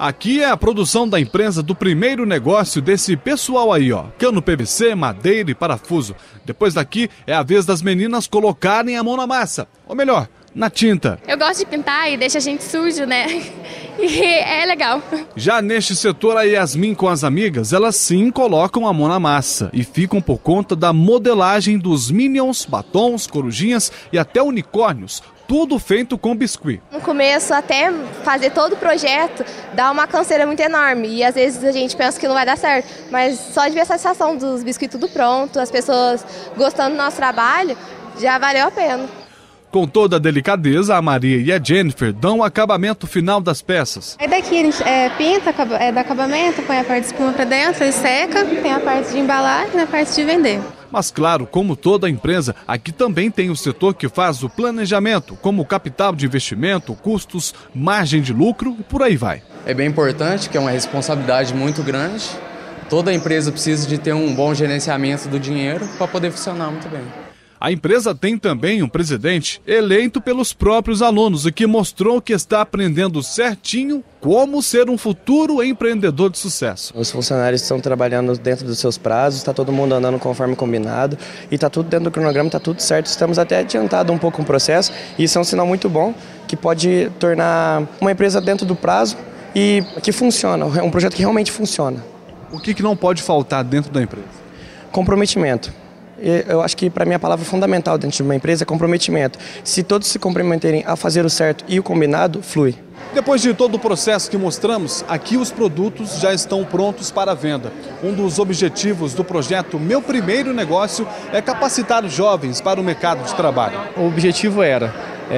Aqui é a produção da empresa do primeiro negócio desse pessoal aí, ó. Cano PVC, madeira e parafuso. Depois daqui é a vez das meninas colocarem a mão na massa. Ou melhor, na tinta. Eu gosto de pintar e deixa a gente sujo, né? E é legal. Já neste setor, a Yasmin com as amigas, elas sim colocam a mão na massa e ficam por conta da modelagem dos Minions, batons, corujinhas e até unicórnios. Tudo feito com biscuit. No começo, até fazer todo o projeto, dá uma canseira muito enorme. E às vezes a gente pensa que não vai dar certo. Mas só de ver a sensação dos biscuits tudo pronto, as pessoas gostando do nosso trabalho, já valeu a pena. Com toda a delicadeza, a Maria e a Jennifer dão o acabamento final das peças. Aí daqui a gente pinta, dá acabamento, põe a parte de espuma para dentro, e seca, tem a parte de embalagem e a parte de vender. Mas claro, como toda empresa, aqui também tem o setor que faz o planejamento, como capital de investimento, custos, margem de lucro e por aí vai. É bem importante, que é uma responsabilidade muito grande. Toda empresa precisa de ter um bom gerenciamento do dinheiro para poder funcionar muito bem. A empresa tem também um presidente eleito pelos próprios alunos e que mostrou que está aprendendo certinho como ser um futuro empreendedor de sucesso. Os funcionários estão trabalhando dentro dos seus prazos, está todo mundo andando conforme combinado e está tudo dentro do cronograma, está tudo certo. Estamos até adiantado um pouco o processo e isso é um sinal muito bom que pode tornar uma empresa dentro do prazo e que funciona, é um projeto que realmente funciona. O que não pode faltar dentro da empresa? Comprometimento. Eu acho que para mim a palavra fundamental dentro de uma empresa é comprometimento. Se todos se comprometerem a fazer o certo e o combinado, flui. Depois de todo o processo que mostramos, aqui os produtos já estão prontos para venda. Um dos objetivos do projeto Meu Primeiro Negócio é capacitar os jovens para o mercado de trabalho. O objetivo era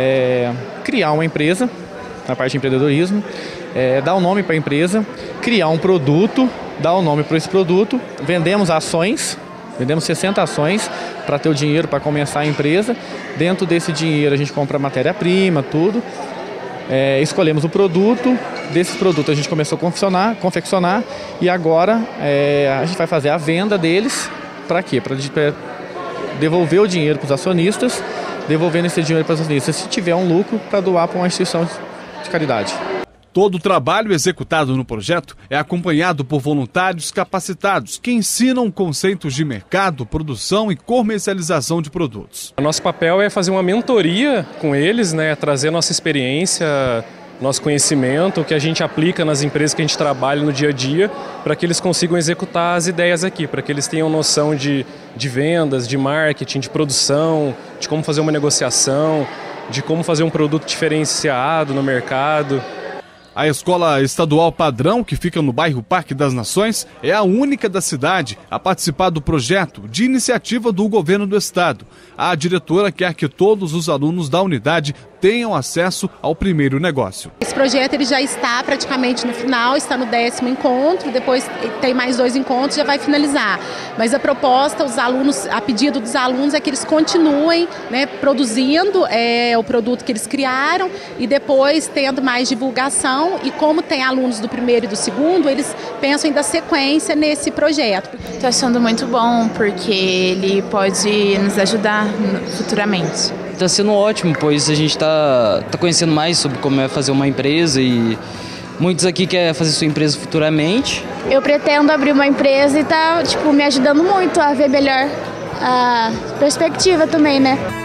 criar uma empresa, na parte de empreendedorismo, dar um nome para a empresa, criar um produto, dar um nome para esse produto, vendemos ações. Vendemos 60 ações para ter o dinheiro para começar a empresa. Dentro desse dinheiro a gente compra matéria-prima, tudo. Escolhemos o produto. Desse produto a gente começou a confeccionar e agora a gente vai fazer a venda deles. Para quê? Para devolver o dinheiro para os acionistas, devolvendo esse dinheiro para os acionistas, se tiver um lucro, para doar para uma instituição de caridade. Todo o trabalho executado no projeto é acompanhado por voluntários capacitados que ensinam conceitos de mercado, produção e comercialização de produtos. O nosso papel é fazer uma mentoria com eles, trazer nossa experiência, nosso conhecimento, o que a gente aplica nas empresas que a gente trabalha no dia a dia, para que eles consigam executar as ideias aqui, para que eles tenham noção de vendas, de marketing, de produção, de como fazer uma negociação, de como fazer um produto diferenciado no mercado. A Escola Estadual Padrão, que fica no bairro Parque das Nações, é a única da cidade a participar do projeto de iniciativa do governo do estado. A diretora quer que todos os alunos da unidade tenham acesso ao primeiro negócio. Esse projeto ele já está praticamente no final, está no 10º encontro, depois tem mais 2 encontros e já vai finalizar. Mas a proposta, os alunos, a pedido dos alunos é que eles continuem produzindo o produto que eles criaram e depois tendo mais divulgação. E como tem alunos do primeiro e do segundo, eles pensam em dar sequência nesse projeto. Estou achando muito bom porque ele pode nos ajudar futuramente. Está sendo ótimo, pois a gente está conhecendo mais sobre como é fazer uma empresa e muitos aqui querem fazer sua empresa futuramente. Eu pretendo abrir uma empresa e está me ajudando muito a ver melhor a perspectiva também,